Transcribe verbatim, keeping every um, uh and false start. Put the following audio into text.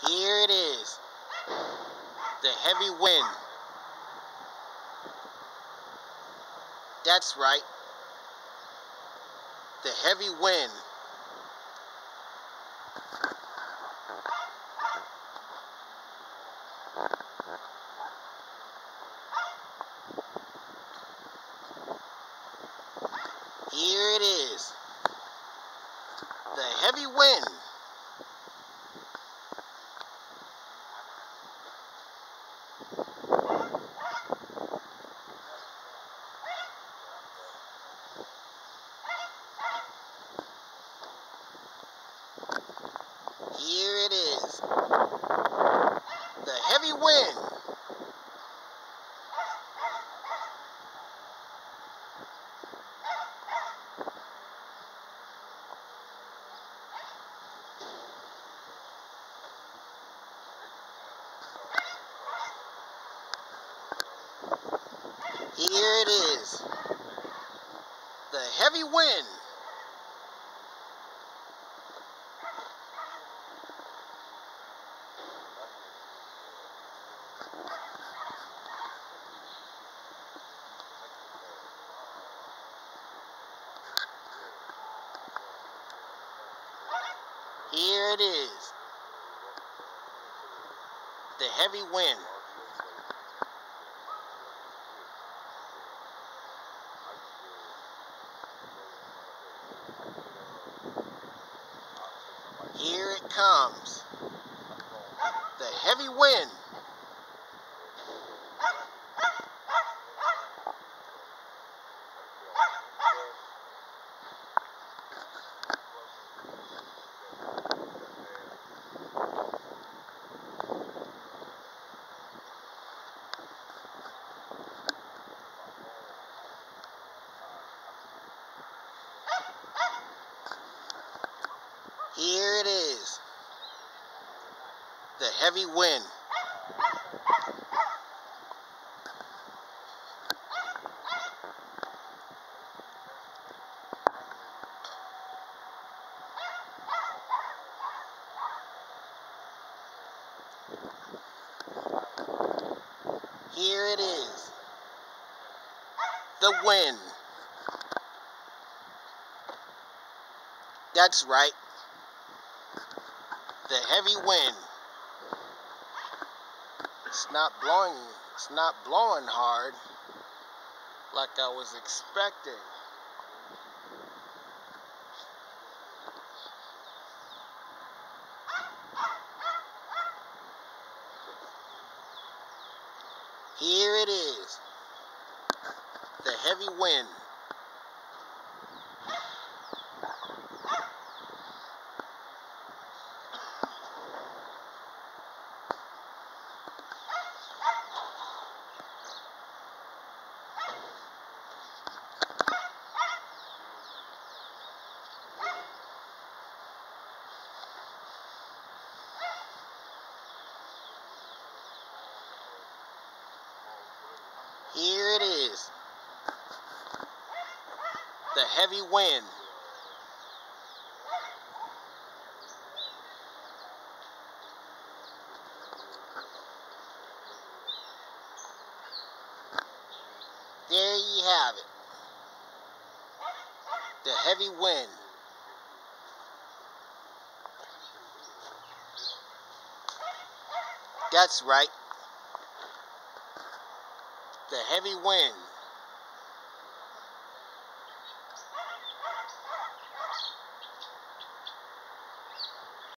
Here it is, the heavy wind. That's right, the heavy wind. Here it is, the heavy wind. Here it is, the heavy wind. Here it is, the heavy wind. Here it is, the heavy wind. Here it comes, the heavy wind. Here it is, the heavy wind. Here it is, the wind. That's right, the heavy wind. It's not blowing, it's not blowing hard like I was expecting. Here it is, the heavy wind. Here it is, the heavy wind. There you have it, the heavy wind. That's right, the heavy wind.